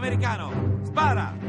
americano! Spara!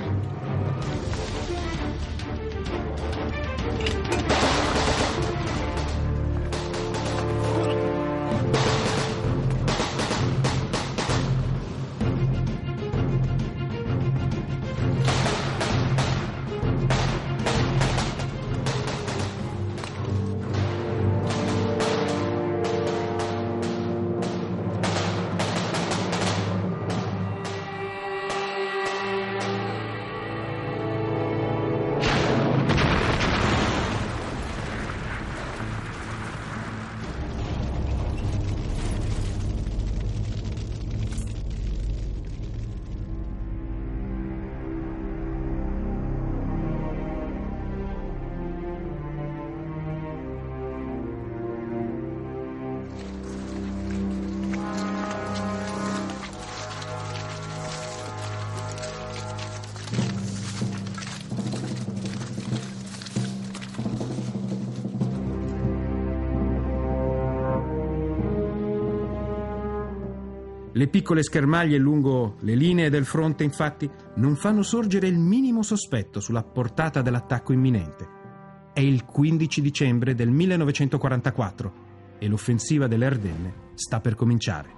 Le piccole schermaglie lungo le linee del fronte, infatti, non fanno sorgere il minimo sospetto sulla portata dell'attacco imminente. È il 15 dicembre del 1944 e l'offensiva delle Ardenne sta per cominciare.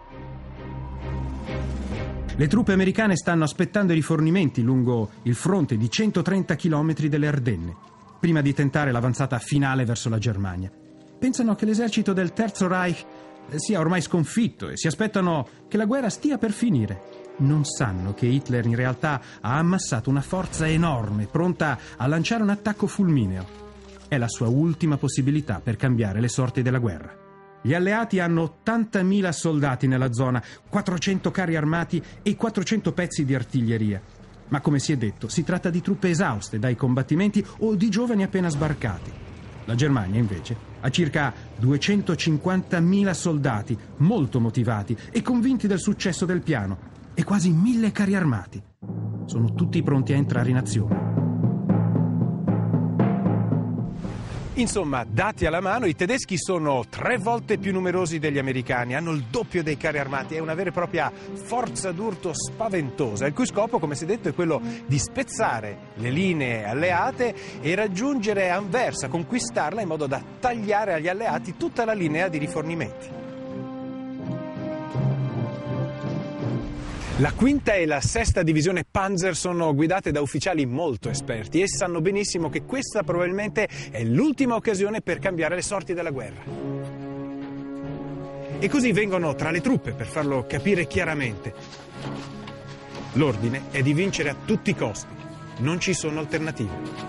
Le truppe americane stanno aspettando i rifornimenti lungo il fronte di 130 km delle Ardenne, prima di tentare l'avanzata finale verso la Germania. Pensano che l'esercito del Terzo Reich sia ormai sconfitto e si aspettano che la guerra stia per finire. Non sanno che Hitler in realtà ha ammassato una forza enorme, pronta a lanciare un attacco fulmineo. È la sua ultima possibilità per cambiare le sorti della guerra. Gli alleati hanno 80.000 soldati nella zona, 400 carri armati e 400 pezzi di artiglieria. Ma come si è detto, si tratta di truppe esauste dai combattimenti o di giovani appena sbarcati. La Germania, invece, ha circa 250.000 soldati, molto motivati e convinti del successo del piano, e quasi 1.000 carri armati. Sono tutti pronti a entrare in azione. Insomma, dati alla mano, i tedeschi sono 3 volte più numerosi degli americani, hanno il doppio dei carri armati, è una vera e propria forza d'urto spaventosa, il cui scopo, come si è detto, è quello di spezzare le linee alleate e raggiungere Anversa, conquistarla in modo da tagliare agli alleati tutta la linea di rifornimenti. La quinta e la sesta divisione Panzer sono guidate da ufficiali molto esperti e sanno benissimo che questa probabilmente è l'ultima occasione per cambiare le sorti della guerra. E così vengono tra le truppe per farlo capire chiaramente. L'ordine è di vincere a tutti i costi, non ci sono alternative.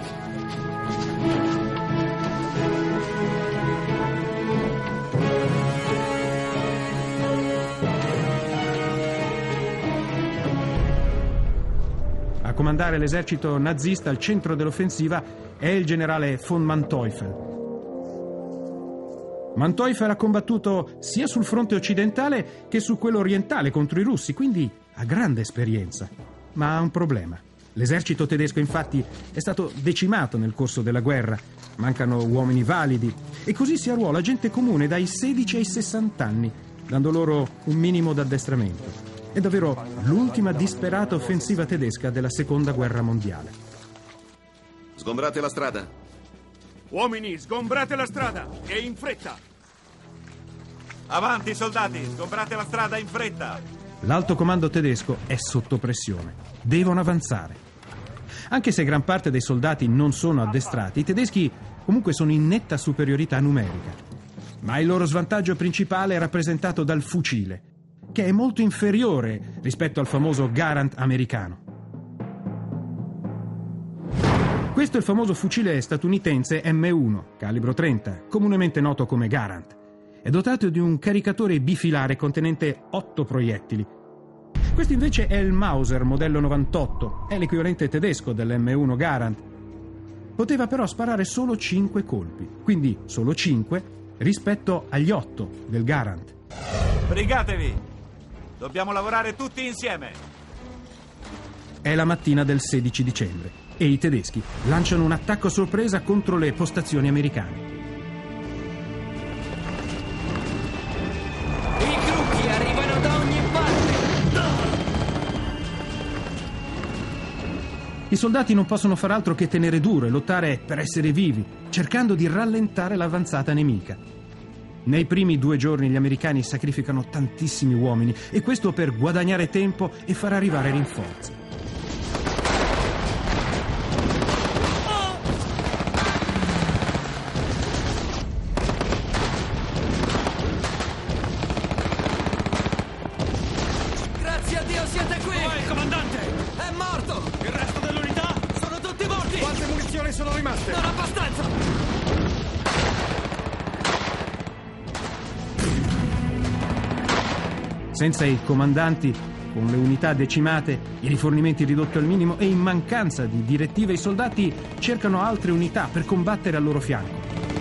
A comandare l'esercito nazista al centro dell'offensiva è il generale von Manteuffel. Manteuffel ha combattuto sia sul fronte occidentale che su quello orientale contro i russi, quindi ha grande esperienza. Ma ha un problema. L'esercito tedesco, infatti, è stato decimato nel corso della guerra. Mancano uomini validi e così si arruola gente comune dai 16 ai 60 anni, dando loro un minimo d'addestramento. È davvero l'ultima disperata offensiva tedesca della Seconda Guerra Mondiale. Sgombrate la strada. Uomini, sgombrate la strada e in fretta! Avanti, soldati, sgombrate la strada in fretta! L'alto comando tedesco è sotto pressione. Devono avanzare. Anche se gran parte dei soldati non sono addestrati, i tedeschi comunque sono in netta superiorità numerica. Ma il loro svantaggio principale è rappresentato dal fucile, che è molto inferiore rispetto al famoso Garand americano. Questo è il famoso fucile statunitense M1, calibro 30, comunemente noto come Garand. È dotato di un caricatore bifilare contenente 8 proiettili. Questo invece è il Mauser modello 98, è l'equivalente tedesco dell'M1 Garand. Poteva però sparare solo 5 colpi, quindi solo 5 rispetto agli 8 del Garand. Brigatevi! Dobbiamo lavorare tutti insieme! È la mattina del 16 dicembre e i tedeschi lanciano un attacco sorpresa contro le postazioni americane. I gruppi arrivano da ogni parte! I soldati non possono far altro che tenere duro e lottare per essere vivi, cercando di rallentare l'avanzata nemica. Nei primi 2 giorni gli americani sacrificano tantissimi uomini, e questo per guadagnare tempo e far arrivare rinforzi. Grazie a Dio siete qui! Dov'è il comandante? È morto! Il resto dell'unità? Sono tutti morti! Quante munizioni sono rimaste? Non abbastanza! Senza i comandanti, con le unità decimate, i rifornimenti ridotti al minimo e in mancanza di direttive, i soldati cercano altre unità per combattere al loro fianco.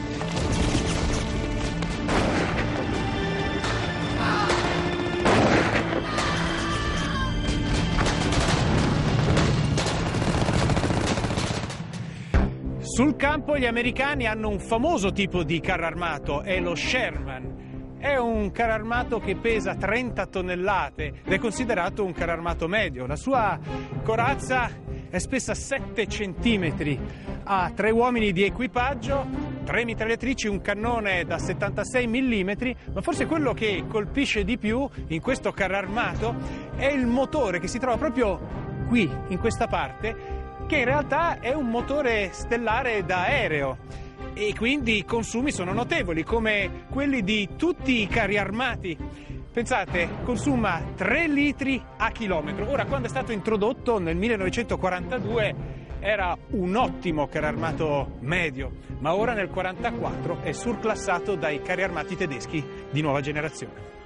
Sul campo gli americani hanno un famoso tipo di carro armato, è lo Sherman. È un carro armato che pesa 30 tonnellate ed è considerato un carro armato medio. La sua corazza è spessa 7 centimetri, ha 3 uomini di equipaggio, 3 mitragliatrici, un cannone da 76 mm, ma forse quello che colpisce di più in questo carro armato è il motore che si trova proprio qui, in questa parte, che in realtà è un motore stellare da aereo. E quindi i consumi sono notevoli, come quelli di tutti i carri armati. Pensate, consuma 3 litri a chilometro. Ora, quando è stato introdotto nel 1942 era un ottimo carro armato medio, ma ora nel 1944 è surclassato dai carri armati tedeschi di nuova generazione.